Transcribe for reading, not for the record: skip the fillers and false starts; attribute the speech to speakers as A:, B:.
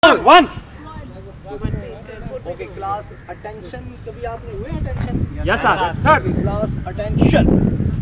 A: 1
B: okay class attention, कभी आपने हुए attention?
A: Yes sir
B: class attention